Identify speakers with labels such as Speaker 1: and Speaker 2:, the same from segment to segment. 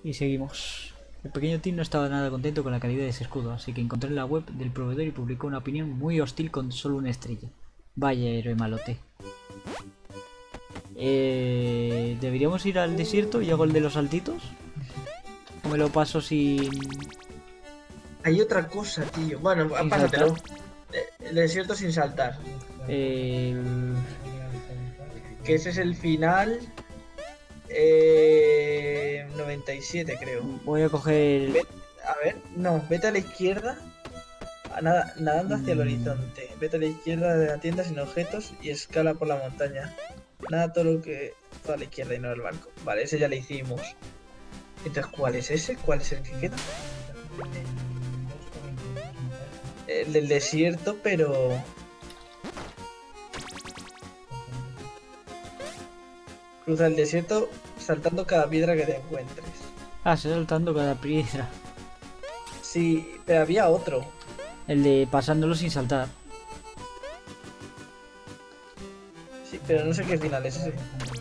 Speaker 1: Y seguimos. El pequeño Tim no estaba nada contento con la calidad de ese escudo, así que encontró en la web del proveedor y publicó una opinión muy hostil con solo una estrella. Vaya héroe malote. ¿Deberíamos ir al desierto y hago el de los saltitos? ¿O me lo paso sin
Speaker 2: Hay otra cosa, tío. Bueno,
Speaker 1: sin
Speaker 2: pásatelo.
Speaker 1: saltar?
Speaker 2: El desierto sin saltar.
Speaker 1: Eh,
Speaker 2: Que ese es el final. 97, creo.
Speaker 1: Voy a coger...
Speaker 2: A ver, no, vete a la izquierda. Nadando hacia el horizonte. Vete a la izquierda de la tienda sin objetos y escala por la montaña. Nada, todo lo que. Toda a la izquierda y no el barco. Vale, ese ya lo hicimos. Entonces, ¿cuál es ese? ¿Cuál es el que queda? El del desierto, pero. Cruza el desierto saltando cada piedra que te encuentres.
Speaker 1: Ah, se saltando cada piedra.
Speaker 2: Sí, pero había otro.
Speaker 1: El de pasándolo sin saltar.
Speaker 2: Sí, pero no sé qué final es ese.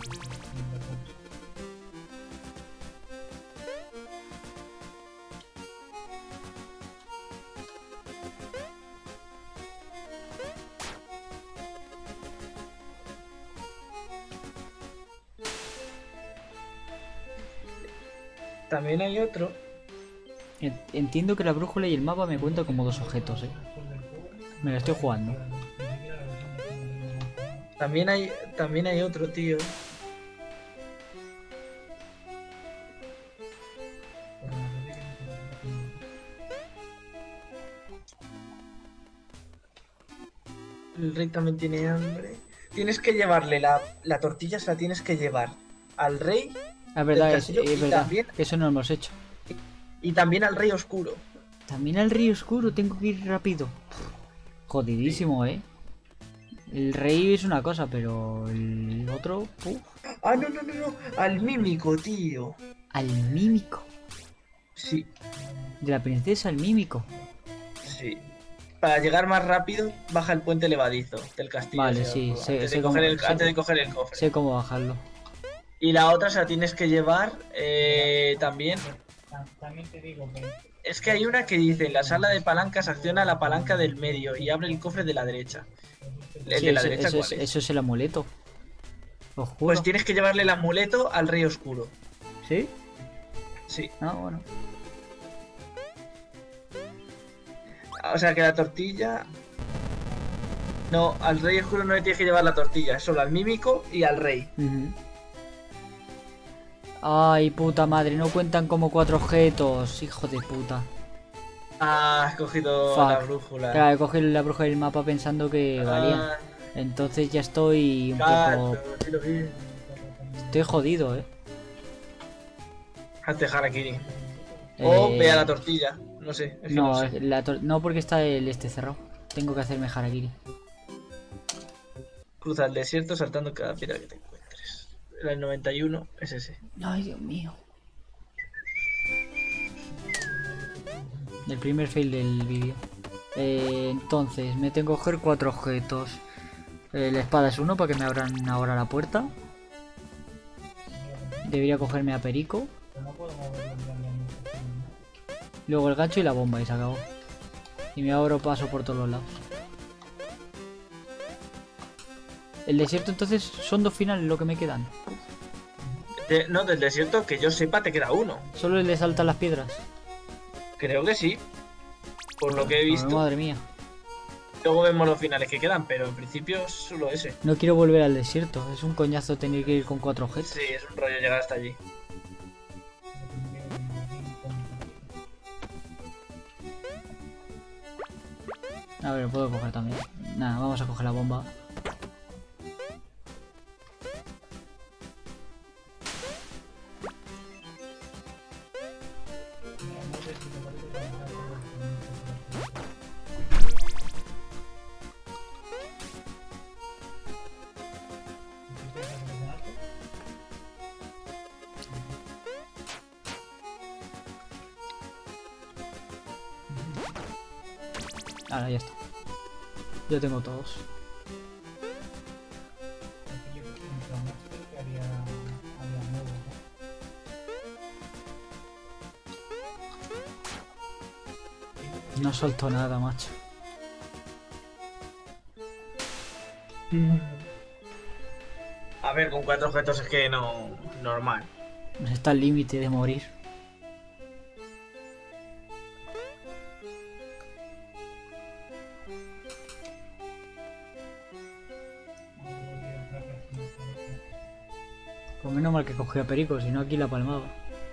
Speaker 2: También hay otro.
Speaker 1: Entiendo que la brújula y el mapa me cuentan como dos objetos, Me la estoy jugando.
Speaker 2: También hay otro, tío. El rey también tiene hambre. Tienes que llevarle la tortilla, se la tienes que llevar al rey
Speaker 1: Ah, es verdad,
Speaker 2: del castillo
Speaker 1: es verdad.
Speaker 2: también,
Speaker 1: Que eso no lo hemos hecho.
Speaker 2: y también al rey oscuro.
Speaker 1: También al río oscuro tengo que ir rápido. Jodidísimo, El rey es una cosa, pero el otro...
Speaker 2: Ah, no, no, no, no. Al mímico, tío.
Speaker 1: Al mímico.
Speaker 2: Sí,
Speaker 1: De la princesa al mímico.
Speaker 2: sí. Para llegar más rápido, baja el puente levadizo del castillo.
Speaker 1: Vale, sí,
Speaker 2: Antes de coger el cofre.
Speaker 1: sé cómo bajarlo.
Speaker 2: Y la otra se la tienes que llevar también.
Speaker 3: También te digo que
Speaker 2: Es que hay una que dice, en la sala de palancas acciona la palanca del medio y abre el cofre de la derecha. ¿El
Speaker 1: Sí,
Speaker 2: de la derecha cuál es?
Speaker 1: eso es el amuleto. Os juro.
Speaker 2: Pues tienes que llevarle el amuleto al rey oscuro.
Speaker 1: ¿Sí?
Speaker 2: Sí.
Speaker 1: Ah, bueno.
Speaker 2: O sea que la tortilla... No, al rey oscuro no le tienes que llevar la tortilla, solo al mímico y al rey.
Speaker 1: Ay, puta madre, no cuentan como 4 objetos. Hijo de puta.
Speaker 2: Ah, has cogido
Speaker 1: Fuck.
Speaker 2: la brújula.
Speaker 1: Claro, he cogido la bruja del mapa pensando que valía. Entonces ya estoy un poco...
Speaker 2: Dilo bien.
Speaker 1: Estoy jodido,
Speaker 2: Hazte harakiri. O ve a la tortilla. No sé. Es que no sé.
Speaker 1: No, porque está el este cerrado. Tengo que hacerme harakiri.
Speaker 2: Cruza el desierto saltando cada piedra que te encuentres. El 91 es ese.
Speaker 1: Ay, Dios mío. El primer fail del vídeo. Entonces, me tengo que coger 4 objetos. La espada es uno para que me abran ahora la puerta. Debería cogerme a Perico. Luego el gancho y la bomba y se acabó. Y me abro paso por todos los lados. El desierto entonces son 2 finales lo que me quedan.
Speaker 2: No, del desierto que yo sepa te queda uno.
Speaker 1: Solo el de saltar las piedras.
Speaker 2: Creo que sí. Por lo que he visto.
Speaker 1: Madre mía.
Speaker 2: Luego vemos los finales que quedan, pero en principio es solo ese.
Speaker 1: No quiero volver al desierto. Es un coñazo tener que ir con 4 objetos.
Speaker 2: Sí, es un rollo llegar hasta allí.
Speaker 1: A ver, lo puedo coger también. Nada, vamos a coger la bomba. Ahora ya está. Yo tengo todos.
Speaker 3: yo creo que había nuevo, ¿no?
Speaker 1: No soltó nada, macho.
Speaker 2: A ver, con 4 objetos es que no... normal.
Speaker 1: Está al límite de morir. Pues menos mal que cogió a Perico, si no aquí la palmaba.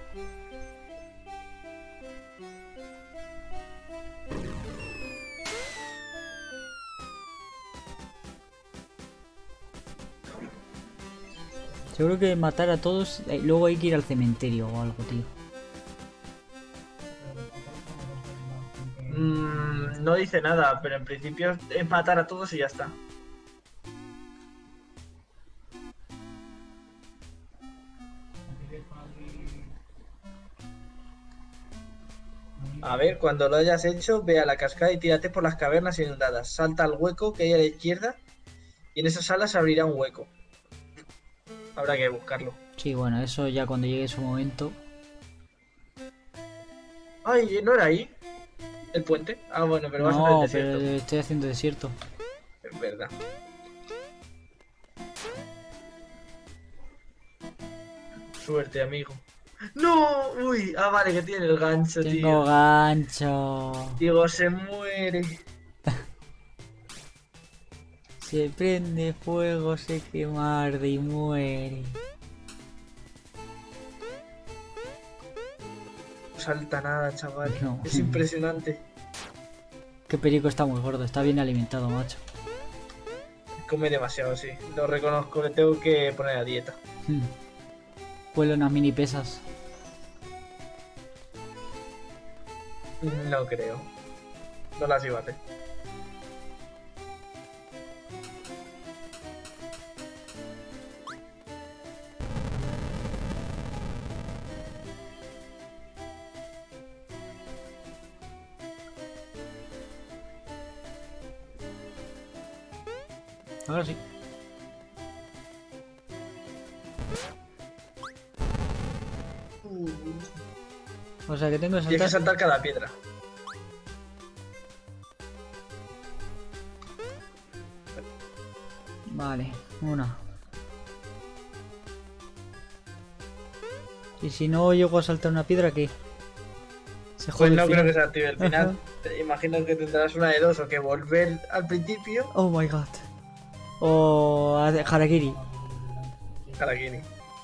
Speaker 1: Seguro que matar a todos, luego hay que ir al cementerio o algo, tío.
Speaker 2: No dice nada, pero en principio es matar a todos y ya está. A ver, cuando lo hayas hecho, ve a la cascada y tírate por las cavernas inundadas. Salta al hueco que hay a la izquierda y en esa sala se abrirá un hueco. Habrá que buscarlo.
Speaker 1: Sí, bueno, eso ya cuando llegue su momento.
Speaker 2: Ay, ¿no era ahí? ¿El puente? Ah, bueno, pero vas a hacer
Speaker 1: No,
Speaker 2: el desierto.
Speaker 1: pero estoy haciendo desierto.
Speaker 2: Es verdad. Suerte, amigo. ¡No! Uy, ah, vale, que tiene el gancho,
Speaker 1: Tengo
Speaker 2: tío.
Speaker 1: gancho.
Speaker 2: Digo, se muere.
Speaker 1: Se prende fuego, se quema, arde y muere.
Speaker 2: No salta nada, chaval.
Speaker 1: No.
Speaker 2: Es impresionante.
Speaker 1: Que Perico está muy gordo, está bien alimentado, macho.
Speaker 2: Come demasiado, sí. Lo reconozco, le tengo que poner a dieta.
Speaker 1: Huele unas mini pesas.
Speaker 2: No creo. No las iba a hacer.
Speaker 1: Ahora sí. O sea que tengo que
Speaker 2: Tienes que
Speaker 1: saltar.
Speaker 2: saltar cada piedra.
Speaker 1: Vale, una. Y si no llego a saltar una piedra, ¿qué? Se
Speaker 2: Pues
Speaker 1: jode el
Speaker 2: no creo
Speaker 1: final.
Speaker 2: que se active el final. Te imagino que tendrás una de dos, o que volver al principio.
Speaker 1: Oh my god. O Harakiri.
Speaker 2: Harakiri.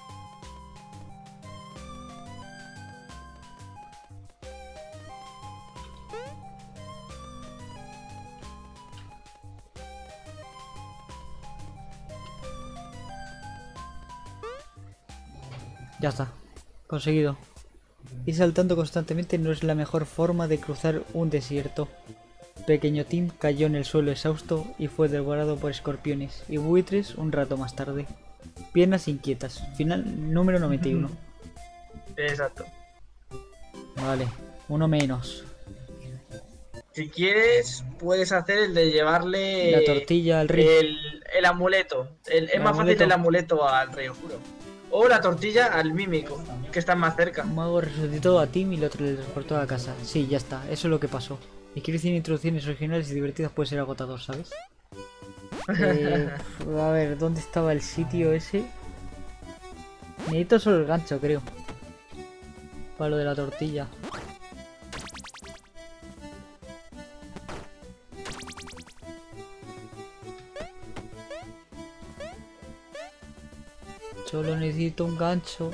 Speaker 1: Ya está. Conseguido. Ir saltando constantemente no es la mejor forma de cruzar un desierto. Pequeño Tim cayó en el suelo exhausto y fue devorado por escorpiones y buitres un rato más tarde. Piernas inquietas. Final número 91.
Speaker 2: Exacto.
Speaker 1: Vale, uno menos.
Speaker 2: Si quieres, puedes hacer el de llevarle
Speaker 1: La tortilla al río.
Speaker 2: el amuleto. Es más fácil
Speaker 1: amuleto.
Speaker 2: el amuleto al río, juro. O la tortilla al mímico, que está más cerca.
Speaker 1: Un mago resucitó a Tim y lo transportó a casa. Sí, ya está, eso es lo que pasó. Escribir 100 introducciones originales y divertidas puede ser agotador, ¿sabes? A ver, ¿dónde estaba el sitio ese? Necesito solo el gancho, creo. Para lo de la tortilla. Solo necesito un gancho.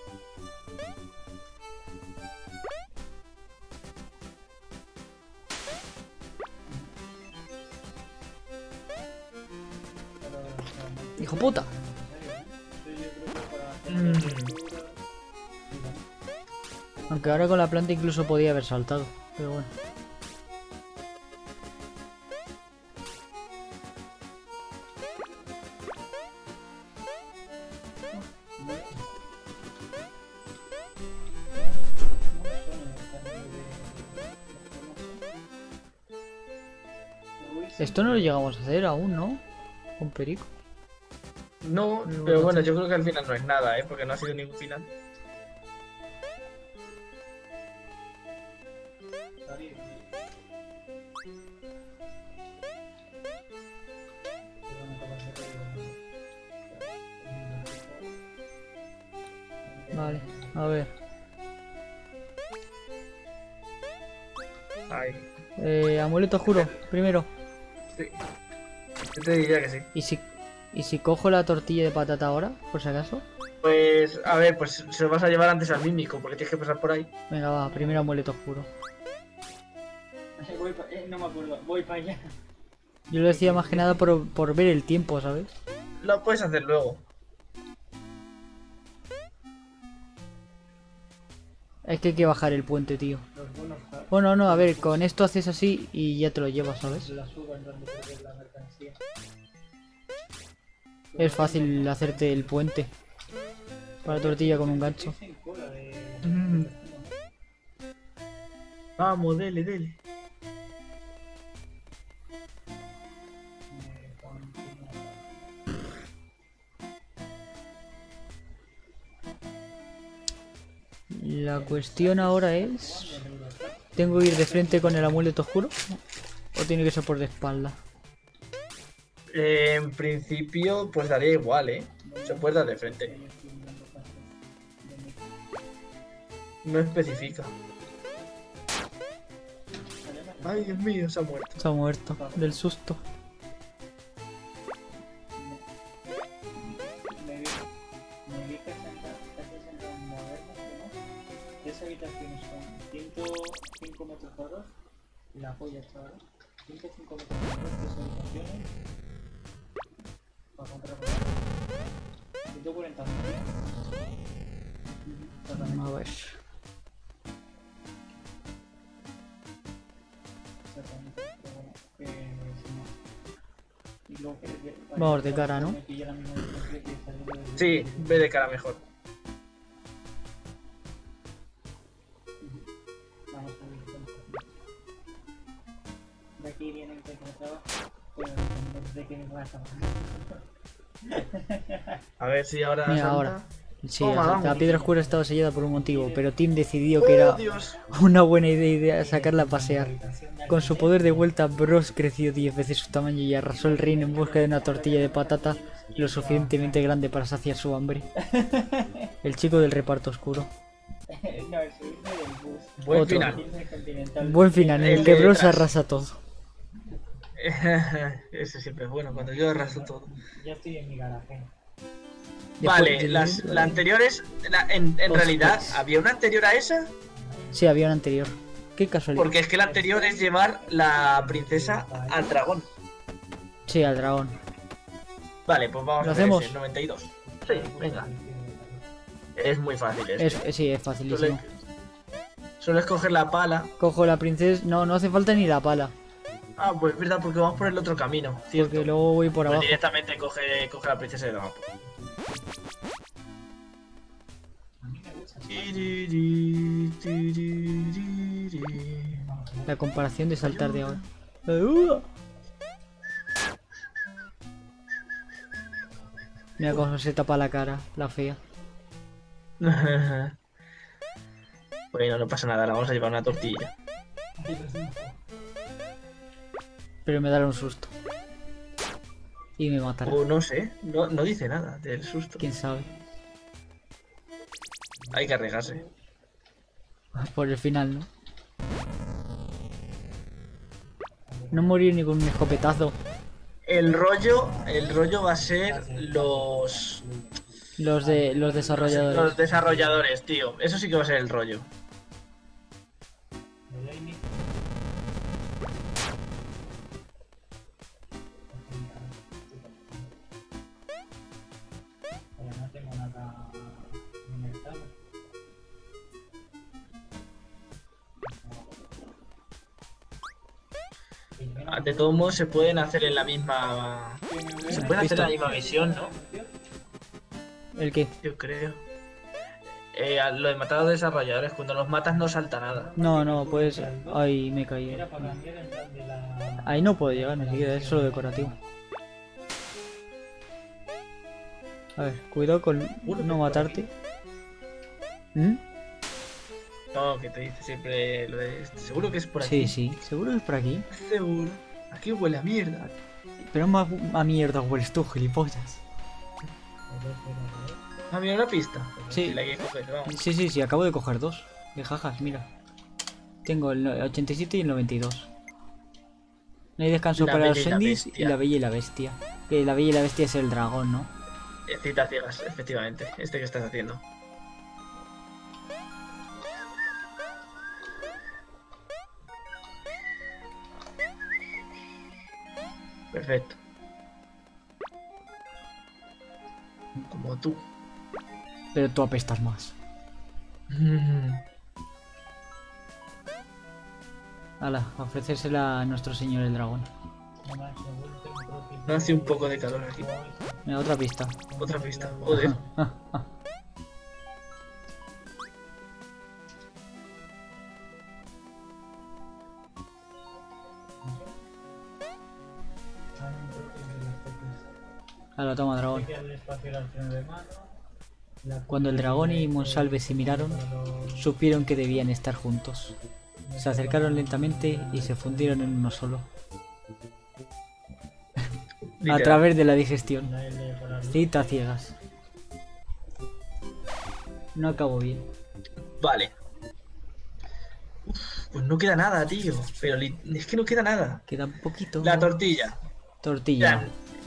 Speaker 1: ¡Hijo puta! Aunque ahora con la planta incluso podía haber saltado. Pero bueno. Esto no lo llegamos a hacer aún, ¿no? Con Perico.
Speaker 2: No, pero bueno, yo creo que al final no es nada, porque no ha sido ningún final.
Speaker 1: A ver.
Speaker 2: Ay.
Speaker 1: Amuleto oscuro, primero.
Speaker 2: Sí. Yo te diría que sí.
Speaker 1: ¿Y si cojo la tortilla de patata ahora, por si acaso?
Speaker 2: Pues, a ver, pues se lo vas a llevar antes al mímico, porque tienes que pasar por ahí.
Speaker 1: Venga, va, primero amuleto oscuro.
Speaker 3: No me acuerdo, voy para allá.
Speaker 1: Yo lo decía más que nada por ver el tiempo, ¿sabes?
Speaker 2: Lo puedes hacer luego.
Speaker 1: Es que hay que bajar el puente, tío.
Speaker 3: Los bonos
Speaker 1: Bueno, no, a ver, con esto haces así y ya te lo llevas, ¿sabes?
Speaker 3: la suban donde perder la mercancía.
Speaker 1: Es fácil hacerte el puente. Para la tortilla con un gancho.
Speaker 3: Sin cola de...
Speaker 2: Vamos, dele, dele.
Speaker 1: La cuestión ahora es... ¿Tengo que ir de frente con el amuleto oscuro? ¿O tiene que ser por de espalda?
Speaker 2: En principio, pues daría igual, ¿eh? Se puede dar de frente. No especifica. Ay, Dios mío, se ha muerto.
Speaker 1: Se ha muerto del susto.
Speaker 3: Me vi casi sentado en Moderno, ¿no? 3 habitaciones con 105 metros cuadrados y la polla chaval. 105 metros cuadrados, 3 habitaciones para comprar por 140
Speaker 1: A ver.
Speaker 3: exactamente, pero bueno, que si no. Y luego que
Speaker 1: Vamos de cara, ¿no?
Speaker 3: me pilla la misma distancia que saliendo del-
Speaker 2: Sí, ve de cara mejor.
Speaker 3: Vamos a ver. De aquí viene el que me trabaja, pero de que me va a trabajar.
Speaker 2: A ver si ahora
Speaker 1: Mira,
Speaker 2: salta.
Speaker 1: ahora. Sí,
Speaker 2: Toma,
Speaker 1: la
Speaker 2: vamos.
Speaker 1: piedra oscura estaba sellada por un motivo, pero Tim decidió que era
Speaker 2: ¡Oh, Dios!
Speaker 1: una buena idea sacarla a pasear. Con su poder de vuelta, Bros creció 10 veces su tamaño y arrasó el reino en busca de una tortilla de patata lo suficientemente grande para saciar su hambre. El chico del reparto oscuro.
Speaker 3: No, el subirme del bus.
Speaker 2: Buen
Speaker 1: Otro.
Speaker 2: final.
Speaker 3: Intercontinental.
Speaker 1: Buen final, en el
Speaker 2: El
Speaker 1: que
Speaker 2: de
Speaker 1: Bros
Speaker 2: detrás.
Speaker 1: arrasa todo.
Speaker 2: Ese siempre es bueno, cuando yo arraso todo.
Speaker 3: Ya estoy en mi garaje.
Speaker 2: Vale, la anterior es... en
Speaker 1: Ostras.
Speaker 2: realidad, ¿había una anterior a esa?
Speaker 1: Sí, había una anterior. Qué casualidad.
Speaker 2: Porque es que la anterior es llevar la princesa al dragón.
Speaker 1: Sí, al dragón.
Speaker 2: Vale, pues vamos
Speaker 1: ¿Lo
Speaker 2: a hacer
Speaker 1: hacemos?
Speaker 2: ese, 92. Sí, venga. Es muy fácil este.
Speaker 1: Sí, es facilísimo.
Speaker 2: Solo escoger la pala.
Speaker 1: Cojo la princesa. No, no hace falta ni la pala.
Speaker 2: Ah, pues es verdad, porque vamos por el otro camino, ¿cierto?
Speaker 1: Porque luego voy por
Speaker 2: Pues
Speaker 1: abajo.
Speaker 2: directamente coge la princesa de dragón.
Speaker 1: La comparación de saltar de ahora. Mira cómo se tapa la cara, la fea.
Speaker 2: Bueno, no pasa nada, la vamos a llevar una tortilla.
Speaker 1: Pero me dará un susto. Y me matará.
Speaker 2: O no sé, no dice nada del susto.
Speaker 1: Quién sabe.
Speaker 2: Hay que arriesgarse.
Speaker 1: Por el final, ¿no? No morir ni con un escopetazo.
Speaker 2: El rollo va a ser los
Speaker 1: Los desarrolladores.
Speaker 2: los desarrolladores, tío. Eso sí que va a ser el rollo.
Speaker 3: Me doy mi... Pero no tengo nada en el mercado.
Speaker 2: De todos modos se pueden hacer en la misma. Se pueden hacer en la misma misión, ¿no?
Speaker 1: ¿El qué?
Speaker 2: Yo creo. Lo de matar a los desarrolladores, cuando los matas no salta nada.
Speaker 1: No, no, pues... Ay, me caí.
Speaker 3: Era para cambiar en plan de la...
Speaker 1: Ahí no puedo llegar, ni siquiera, es solo decorativo. A ver, cuidado con no matarte. ¿Mm?
Speaker 2: No, que te dice siempre lo de. Seguro que es por
Speaker 1: Sí,
Speaker 2: aquí.
Speaker 1: sí, seguro que es por aquí.
Speaker 2: Seguro. Aquí huele a mierda.
Speaker 1: Pero más a mierda hueles tú, gilipollas.
Speaker 2: Ah, mira una pista.
Speaker 1: Sí.
Speaker 2: Si la hay que coger, vamos.
Speaker 1: Sí, acabo de coger dos. De jajas, mira. Tengo el 87 y el 92. No hay descanso
Speaker 2: La
Speaker 1: para los
Speaker 2: Bella y la
Speaker 1: Sendis y
Speaker 2: Bestia.
Speaker 1: la Bella y la Bestia. Que la Bella y la Bestia es el dragón, ¿no?
Speaker 2: Cita ciegas, efectivamente. Este que estás haciendo. Perfecto. Como tú.
Speaker 1: Pero tú apestas más. Hala, a ofrecérsela a nuestro señor el dragón.
Speaker 2: Hace un poco de calor aquí.
Speaker 1: Mira, otra pista.
Speaker 2: Otra pista. Joder.
Speaker 1: Hala, toma dragón. Cuando el dragón y Monsalve se miraron, supieron que debían estar juntos. Se acercaron lentamente y se fundieron en uno solo. A
Speaker 2: Literal.
Speaker 1: través de la digestión. Cita ciegas. No acabó bien.
Speaker 2: Vale. Uf, pues no queda nada, tío. Pero es que no queda nada.
Speaker 1: Queda un poquito.
Speaker 2: La tortilla.
Speaker 1: Tortilla.
Speaker 2: Ya.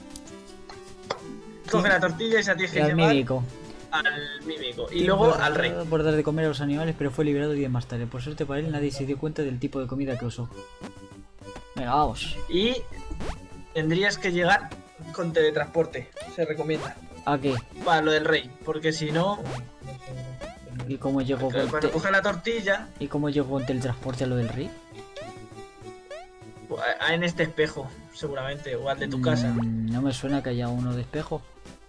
Speaker 2: Coge la tortilla y se tienes
Speaker 1: Y
Speaker 2: que
Speaker 1: al
Speaker 2: llevar
Speaker 1: mímico.
Speaker 2: al mímico. Y luego al rey.
Speaker 1: Por dar de comer a los animales, pero fue liberado días más tarde. Por suerte para él, nadie se dio cuenta del tipo de comida que usó. Venga, vamos.
Speaker 2: Y tendrías que llegar con teletransporte. Se recomienda.
Speaker 1: ¿A qué?
Speaker 2: Para lo del rey. Porque si no,
Speaker 1: ¿Y cómo llegó con,
Speaker 2: cuando coges la tortilla,
Speaker 1: ¿Y cómo llegó con teletransporte a lo del rey?
Speaker 2: pues, en este espejo, seguramente. O al de tu casa.
Speaker 1: No me suena que haya uno de espejo.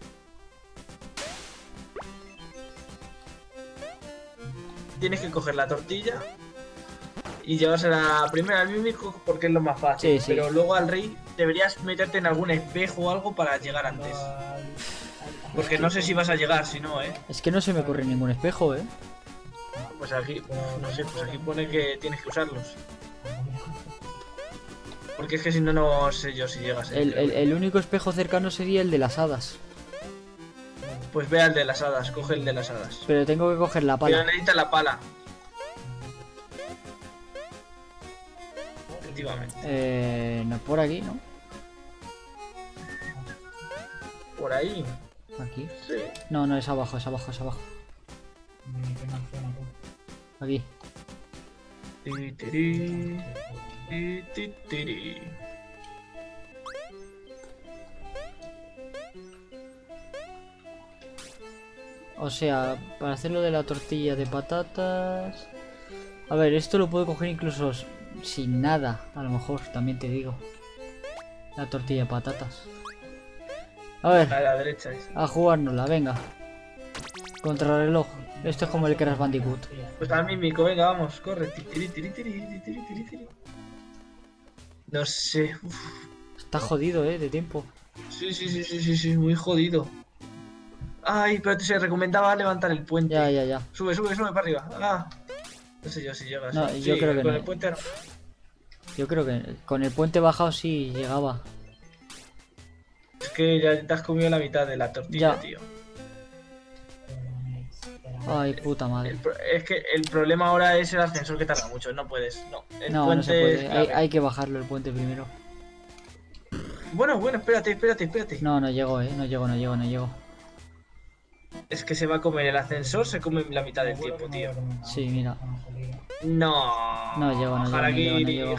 Speaker 2: Tienes que coger la tortilla y llevársela primero al mímico porque es lo más fácil.
Speaker 1: Sí, sí.
Speaker 2: Pero luego al rey deberías meterte en algún espejo o algo para llegar antes. Porque no sé si vas a llegar, si no,
Speaker 1: Es que no se me ocurre ningún espejo, ¿eh?
Speaker 2: Pues aquí, no sé, pues aquí pone que tienes que usarlos. Porque es que si no, no sé yo si llegas.
Speaker 1: El único espejo cercano sería el de las hadas.
Speaker 2: Pues ve al de las hadas, coge el de las hadas.
Speaker 1: Pero tengo que coger la
Speaker 2: Pero
Speaker 1: pala.
Speaker 2: necesitas la pala. Efectivamente.
Speaker 1: No por aquí, ¿no?
Speaker 2: Por ahí.
Speaker 1: Aquí.
Speaker 2: Sí.
Speaker 1: No, no, es abajo, es abajo, es abajo. Aquí.
Speaker 2: Ti, tiri, ti, ti, tiri.
Speaker 1: O sea, para hacerlo de la tortilla de patatas... A ver, esto lo puedo coger incluso sin nada, a lo mejor, también te digo. La tortilla de patatas. A ver,
Speaker 2: A la derecha es.
Speaker 1: a jugárnosla, venga. Contrarreloj. Esto es como el Crash Bandicoot.
Speaker 2: Pues al mímico, venga, vamos, corre. Ti, tiri, tiri, tiri, tiri, tiri, tiri, tiri. No sé. Uf.
Speaker 1: Está jodido, de tiempo.
Speaker 2: Sí, muy jodido. Ay, pero se recomendaba levantar el puente.
Speaker 1: Ya.
Speaker 2: Sube para arriba. Ah. No sé yo si llegas.
Speaker 1: No,
Speaker 2: Sí,
Speaker 1: yo creo que
Speaker 2: con
Speaker 1: no.
Speaker 2: el puente no.
Speaker 1: Yo creo que con el puente bajado sí llegaba.
Speaker 2: Es que ya te has comido la mitad de la tortilla,
Speaker 1: Ya.
Speaker 2: tío.
Speaker 1: Ay, puta madre.
Speaker 2: Es que el problema ahora es el ascensor que tarda mucho. No puedes, no. El
Speaker 1: No, no
Speaker 2: puente
Speaker 1: se puede.
Speaker 2: es clave.
Speaker 1: Hay que bajarlo el puente primero.
Speaker 2: Bueno, espérate.
Speaker 1: No, no llego, no llego.
Speaker 2: Es que se va a comer el ascensor, se come la mitad del tiempo, tío.
Speaker 1: Sí, mira.
Speaker 2: No.
Speaker 1: No llego.
Speaker 2: Harakiri.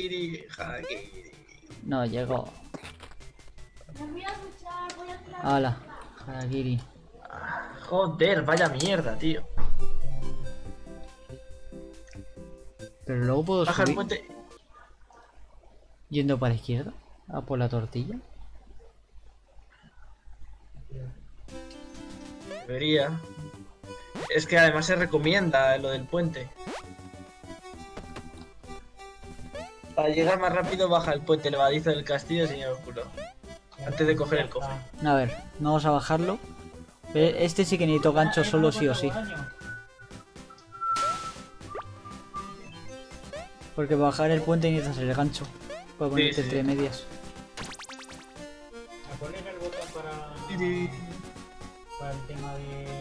Speaker 1: No llego. Hala, Harakiri.
Speaker 2: Joder, vaya mierda, tío.
Speaker 1: Pero luego puedo
Speaker 2: Baja el
Speaker 1: subir
Speaker 2: puente.
Speaker 1: yendo para la izquierda. A por la tortilla.
Speaker 2: Debería. Es que además se recomienda lo del puente. Para llegar más rápido, baja el puente levadizo del castillo, señor culo. Antes de coger el cofre.
Speaker 1: A ver, vamos a bajarlo. Este sí que necesito gancho solo sí o sí. Porque para bajar el puente necesitas el gancho. Para ponerte
Speaker 2: Sí.
Speaker 1: entre medias.
Speaker 3: ¿Me pones el botón para el tema de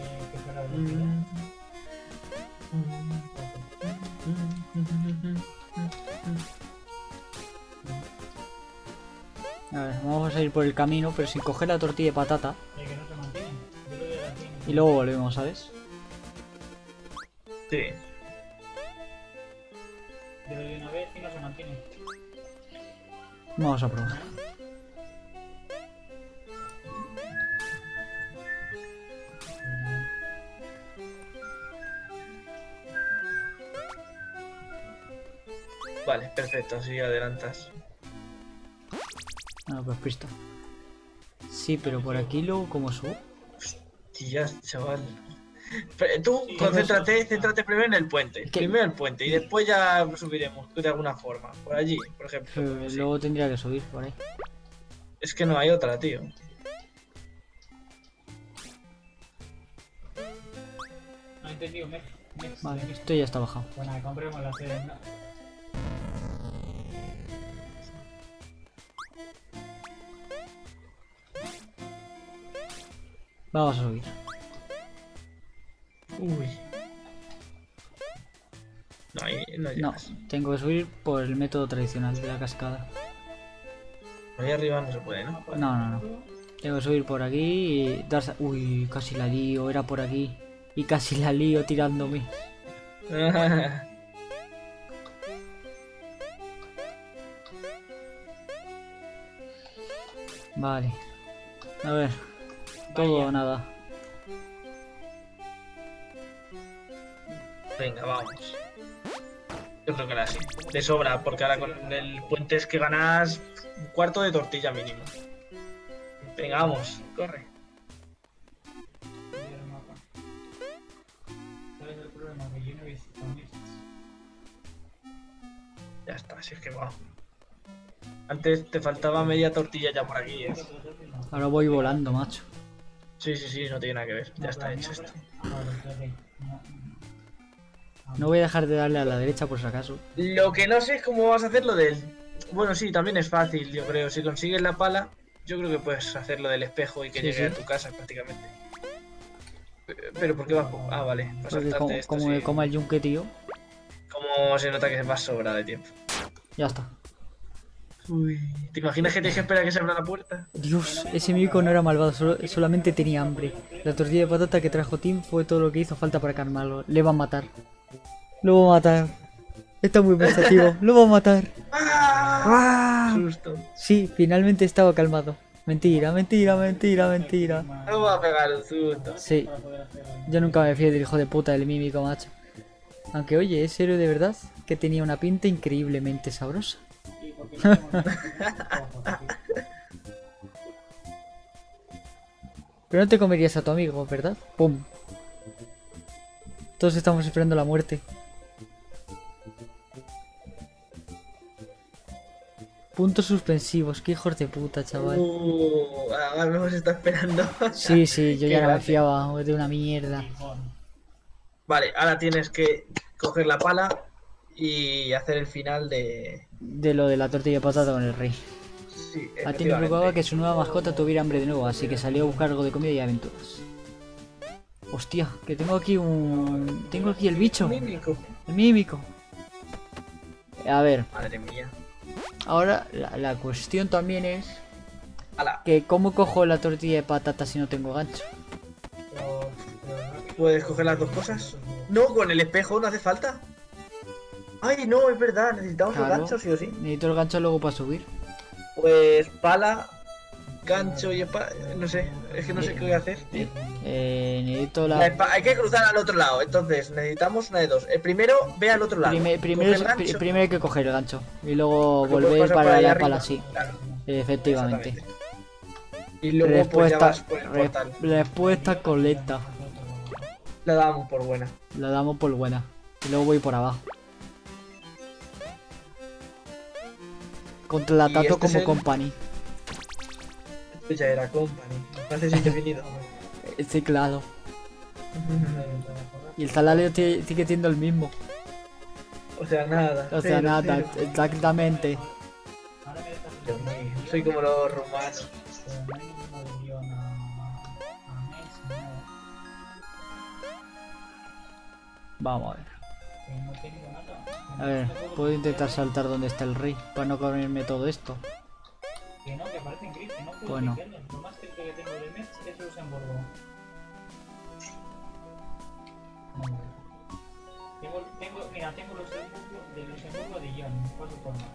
Speaker 1: A ver, vamos a ir por el camino, pero sin coger la tortilla de patata.
Speaker 3: De que no se mantiene. Yo lo de la tiene.
Speaker 1: Y luego volvemos, ¿sabes?
Speaker 2: Sí.
Speaker 3: Yo lo de una vez y no se mantiene.
Speaker 1: Vamos a probar.
Speaker 2: Vale, perfecto, así adelantas.
Speaker 1: Bueno, pues pista. Sí, pero por aquí luego, ¿cómo subo?
Speaker 2: Tías, chaval. Pero tú céntrate primero en el puente.
Speaker 1: ¿Qué?
Speaker 2: Primero el puente y después ya subiremos de alguna forma. Por allí, por ejemplo. Sí.
Speaker 1: Luego tendría que subir por ahí.
Speaker 2: Es que no hay otra, tío.
Speaker 3: No he entendido, Mex.
Speaker 1: Vale, esto ya está bajado.
Speaker 3: Bueno, compremos la sede, ¿no?
Speaker 1: Vamos a subir.
Speaker 2: Uy. No, ahí no
Speaker 1: No,
Speaker 2: llegas.
Speaker 1: tengo que subir por el método tradicional de la cascada.
Speaker 2: Ahí arriba no se puede, ¿no?
Speaker 1: No. Tengo que subir por aquí y darse... Uy, casi la lío, era por aquí. Y casi la lío tirándome. Vale. A ver. Todo o nada.
Speaker 2: Venga, vamos. Yo creo que ahora sí. De sobra, porque ahora con el puente es que ganas un cuarto de tortilla mínimo. Venga, vamos, corre.
Speaker 3: Mira el mapa. ¿Sabes el problema? Que yo no he visto estos.
Speaker 2: Ya está, si es que va. Antes te faltaba media tortilla ya por aquí, ¿eh?
Speaker 1: Ahora voy volando, macho.
Speaker 2: Sí, no tiene nada que ver. Ya está hecho esto.
Speaker 1: No voy a dejar de darle a la derecha por si acaso.
Speaker 2: Lo que no sé es cómo vas a hacer lo del... Bueno, sí, también es fácil, yo creo. Si consigues la pala, yo creo que puedes hacer lo del espejo y que
Speaker 1: Sí,
Speaker 2: llegue
Speaker 1: sí.
Speaker 2: a tu casa prácticamente. Pero ¿por qué vas? Ah, vale. Para
Speaker 1: Porque
Speaker 2: saltarte esto,
Speaker 1: como
Speaker 2: sí.
Speaker 1: me coma el yunque, tío.
Speaker 2: Como se nota que vas sobra de tiempo.
Speaker 1: Ya está.
Speaker 2: Uy, ¿te imaginas que tienes que esperar a que se abra la puerta?
Speaker 1: Dios, ese mico no era malvado, solamente tenía hambre. La tortilla de patata que trajo Tim fue todo lo que hizo falta para calmarlo. Le va a matar. Lo va a matar. Está muy pensativo. Lo va a matar. ¡Ah!
Speaker 2: Susto.
Speaker 1: Sí, finalmente estaba calmado. Mentira.
Speaker 2: No va a pegar un susto.
Speaker 1: Sí, yo nunca me fío del hijo de puta del mímico, macho. Aunque oye, es héroe de verdad, que tenía una pinta increíblemente sabrosa. Pero no te comerías a tu amigo, ¿verdad? ¡Pum! Todos estamos esperando la muerte. Puntos suspensivos, qué hijos de puta, chaval.
Speaker 2: Ahora mismo se está esperando.
Speaker 1: Sí, yo
Speaker 2: Qué
Speaker 1: ya no me
Speaker 2: grande.
Speaker 1: fiaba de una mierda.
Speaker 2: Vale, ahora tienes que coger la pala y hacer el final de...
Speaker 1: De lo de la tortilla de patata con el rey.
Speaker 2: Sí,
Speaker 1: A ti le preocupaba que su nueva mascota tuviera hambre de nuevo, así que salió a buscar algo de comida y aventuras. Hostia, que tengo aquí un... Tengo aquí el bicho.
Speaker 2: Mímico.
Speaker 1: El mímico. A ver,
Speaker 2: Madre mía.
Speaker 1: ahora la cuestión también es...
Speaker 2: Ala,
Speaker 1: Que ¿cómo cojo la tortilla de patata si no tengo gancho?
Speaker 2: ¿puedes coger las dos cosas? No, con el espejo no hace falta. Ay, no, es verdad, necesitamos
Speaker 1: Claro.
Speaker 2: el gancho sí o sí.
Speaker 1: Necesito el gancho luego para subir.
Speaker 2: Pues pala, gancho y espada. No sé, es que no sé qué voy a hacer, tío.
Speaker 1: Necesito
Speaker 2: La
Speaker 1: la...
Speaker 2: hay que cruzar al otro lado, entonces necesitamos una de dos. El primero ve al otro lado.
Speaker 1: Primero,
Speaker 2: Coge el gancho.
Speaker 1: primero hay que coger el gancho. Y luego
Speaker 2: Porque puedes
Speaker 1: volver
Speaker 2: pasar por
Speaker 1: para
Speaker 2: ahí
Speaker 1: la
Speaker 2: arriba.
Speaker 1: pala, sí.
Speaker 2: Claro,
Speaker 1: Efectivamente.
Speaker 2: exactamente. Y luego pues ya vas por el portal.
Speaker 1: Respuesta correcta.
Speaker 2: La damos por buena.
Speaker 1: La damos por buena. Y luego voy por abajo. Contratado
Speaker 2: Y este
Speaker 1: como
Speaker 2: es el-
Speaker 1: company.
Speaker 2: Esto ya era company. Frases indefinido.
Speaker 1: Sí, claro. Y el salario sigue siendo el mismo.
Speaker 2: O sea, nada.
Speaker 1: O sea,
Speaker 2: cero,
Speaker 1: nada,
Speaker 2: cero.
Speaker 1: exactamente.
Speaker 2: Dios mío, soy como los rumanos.
Speaker 1: Vamos a ver.
Speaker 3: Que no tengo nada.
Speaker 1: A ver, puedo intentar saltar donde está el rey para no comerme todo esto.
Speaker 3: Que no, que aparecen gris, que no puedo
Speaker 1: Bueno.
Speaker 3: clicarle. Lo más cerca que tengo de Metz es Luxemburgo. Mira, tengo Luxemburgo, de Luxemburgo a Dijon, paso por más.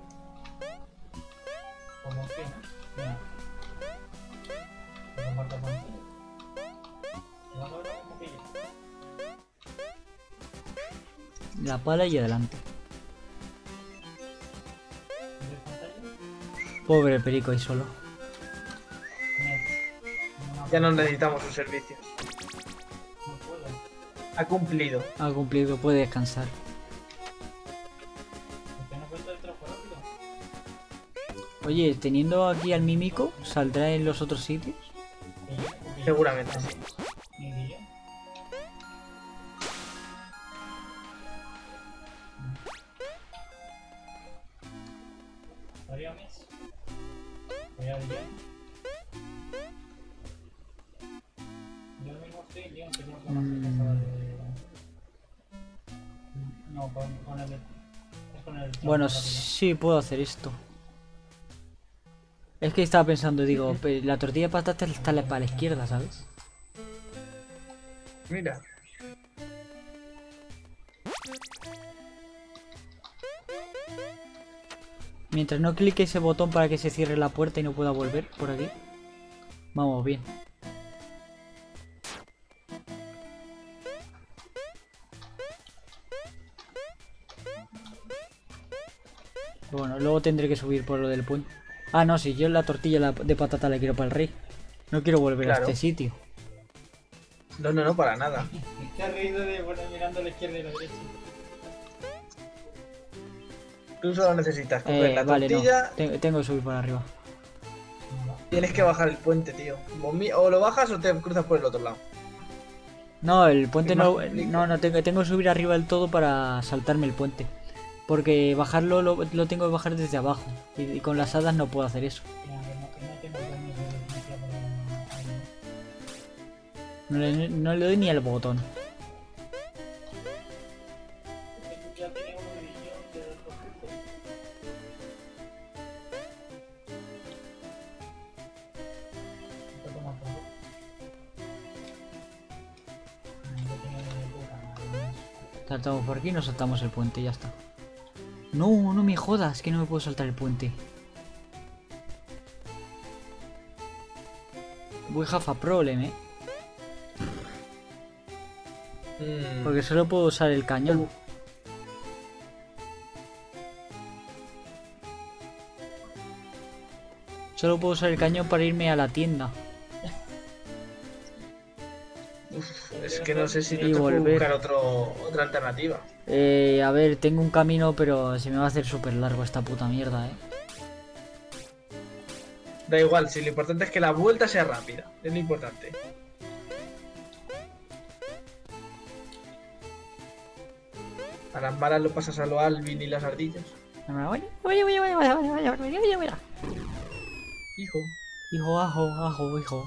Speaker 3: Como que, ¿no? Mira. Te comparto pantalla. Te vas a ver como que yo.
Speaker 1: La pala y adelante.
Speaker 3: ¿Ves pantalla?
Speaker 1: Pobre perico ahí solo.
Speaker 3: Metz.
Speaker 2: Ya no necesitamos sus servicios.
Speaker 3: No puedo.
Speaker 2: Ha cumplido.
Speaker 1: Ha cumplido, puede descansar.
Speaker 3: ¿Por qué no cuenta el trabajo rápido?
Speaker 1: Oye, teniendo aquí al mímico, ¿saldrá en los otros sitios?
Speaker 3: Que yo- porque yo-
Speaker 2: Seguramente sí.
Speaker 3: Ni de yo. Todavía mes. Todavía de Lyon. Yo mismo estoy en Lyon, que tengo que más de... No, con el... Es con el...
Speaker 1: Bueno,
Speaker 3: rápido.
Speaker 1: sí, puedo hacer esto. Es que estaba pensando, digo, la tortilla de patatas está para la izquierda, ¿sabes?
Speaker 2: Mira.
Speaker 1: Mientras no clique ese botón para que se cierre la puerta y no pueda volver por aquí. Vamos bien. Bueno, luego tendré que subir por lo del puente. Ah, no, si yo la tortilla de patata la quiero para el rey. No quiero volver
Speaker 2: Claro.
Speaker 1: a este sitio.
Speaker 2: No, no, no, para nada.
Speaker 3: Te has reído de bueno, mirando a la izquierda y a la derecha.
Speaker 2: Tú solo necesitas coger la
Speaker 1: Vale, no.
Speaker 2: tortilla.
Speaker 1: Tengo que subir para arriba.
Speaker 2: Tienes que bajar el puente, tío. O lo bajas o te cruzas por el otro lado.
Speaker 1: No, el puente
Speaker 2: Es más
Speaker 1: no.
Speaker 2: complicado.
Speaker 1: No, tengo que subir arriba del todo para saltarme el puente. Porque bajarlo lo tengo que bajar desde abajo. Y con las hadas no puedo hacer eso.
Speaker 3: Mira, que no tengo permiso de licencia para ahí.
Speaker 1: No le doy ni al botón.
Speaker 3: Ya tenía uno de Dijon de los objetos. Esto toma poco. Yo tenía uno de puta madre.
Speaker 1: Saltamos por aquí y nos saltamos el puente y ya está. No, no me jodas, que no me puedo saltar el puente. We have a problem, Porque solo puedo usar el cañón. Solo puedo usar el cañón para irme a la tienda.
Speaker 2: Es que no sé si no
Speaker 1: Y
Speaker 2: te puedo
Speaker 1: volver.
Speaker 2: buscar otra alternativa.
Speaker 1: A ver, tengo un camino, pero se me va a hacer súper largo esta puta mierda,
Speaker 2: Da igual, si lo importante es que la vuelta sea rápida. Es lo importante. A las malas lo pasas a lo Alvin y las ardillas. Hijo.
Speaker 1: Hijo, ajo, hijo.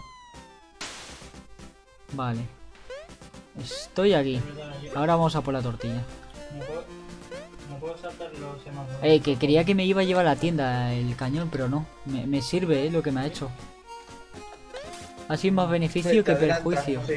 Speaker 1: Vale. Estoy aquí.
Speaker 3: Es verdad, yo
Speaker 1: Ahora vamos a por la tortilla.
Speaker 3: no puedo saltar los semáforos.
Speaker 1: Que creía que me iba a llevar a la tienda el cañón, pero no. Me sirve, lo que me ha hecho. Ha sido más beneficio
Speaker 2: Te
Speaker 1: que
Speaker 2: adelanta,
Speaker 1: perjuicio.
Speaker 2: sí.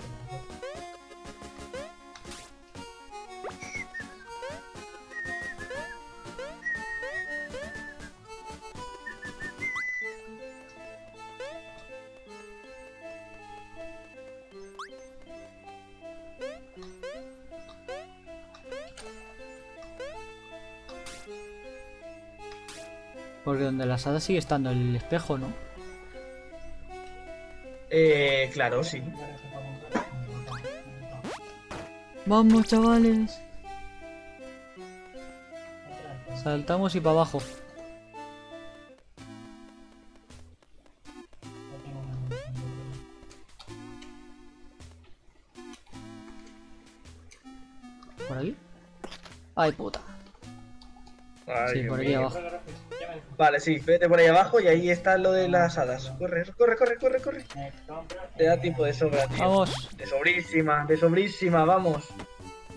Speaker 1: Porque donde las hadas sigue estando el espejo, ¿no?
Speaker 2: Claro, sí.
Speaker 1: Vamos, chavales. Saltamos y para abajo. ¿Por aquí? Ay, puta.
Speaker 2: Ay,
Speaker 1: Sí,
Speaker 2: Dios
Speaker 1: por aquí
Speaker 2: mío.
Speaker 1: abajo.
Speaker 2: Vale, sí, vete por ahí abajo y ahí está lo de las hadas. Corre, corre, corre, corre, corre. Te da tiempo de sobra, tío.
Speaker 1: Vamos.
Speaker 2: De sobrísima, vamos.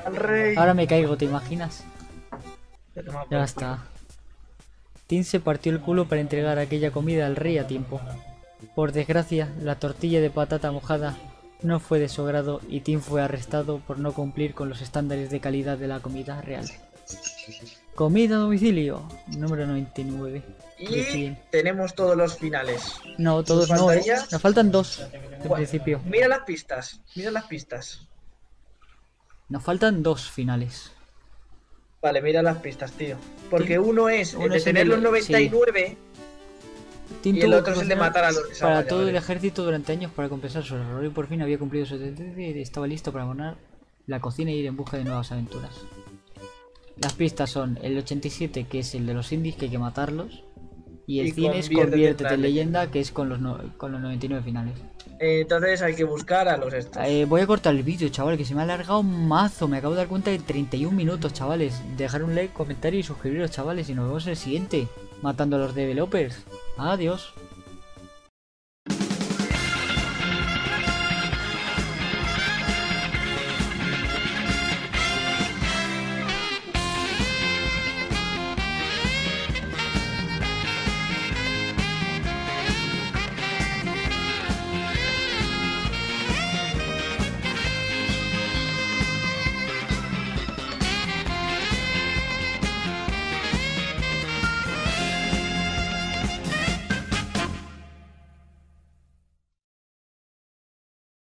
Speaker 2: al rey.
Speaker 1: Ahora me caigo, ¿te imaginas?
Speaker 2: Ya toma por
Speaker 1: Ya
Speaker 2: el
Speaker 1: está. Tim se partió el culo para entregar aquella comida al rey a tiempo. Por desgracia, la tortilla de patata mojada no fue de su agrado y Tim fue arrestado por no cumplir con los estándares de calidad de la comida real. Comida a domicilio, número 99.
Speaker 2: culo.
Speaker 1: De
Speaker 2: Y
Speaker 1: 100.
Speaker 2: tenemos todos los finales.
Speaker 1: No, todos no,
Speaker 2: faltaría?
Speaker 1: nos faltan dos en
Speaker 2: Bueno,
Speaker 1: principio.
Speaker 2: Mira las pistas. Mira las pistas.
Speaker 1: Nos faltan dos finales.
Speaker 2: Vale, mira las pistas, tío. Porque
Speaker 1: Sí.
Speaker 2: uno es el
Speaker 1: Uno
Speaker 2: de
Speaker 1: es el
Speaker 2: tener los
Speaker 1: del-
Speaker 2: 99
Speaker 1: Tim
Speaker 2: y el
Speaker 1: tuvo
Speaker 2: otro
Speaker 1: que
Speaker 2: es el de
Speaker 1: cocinar
Speaker 2: matar a los
Speaker 1: para
Speaker 2: desarrolladores.
Speaker 1: todo el ejército durante años para compensar su error y por fin había cumplido su sentencia y estaba listo para abonar la cocina e ir en busca de nuevas aventuras. Las pistas son el 87, que es el de los indies, que hay que matarlos, y el
Speaker 2: Y
Speaker 1: 100 es
Speaker 2: conviértete
Speaker 1: Conviértete
Speaker 2: en
Speaker 1: en
Speaker 2: leyenda.
Speaker 1: leyenda, que es con con los 99 finales.
Speaker 2: Entonces hay que buscar a los estos.
Speaker 1: Voy a cortar el vídeo, chaval, que se me ha alargado un mazo. Me acabo de dar cuenta de 31 minutos, chavales. Dejar un like, comentario y suscribiros, chavales. Y nos vemos en el siguiente, matando a los developers. Adiós.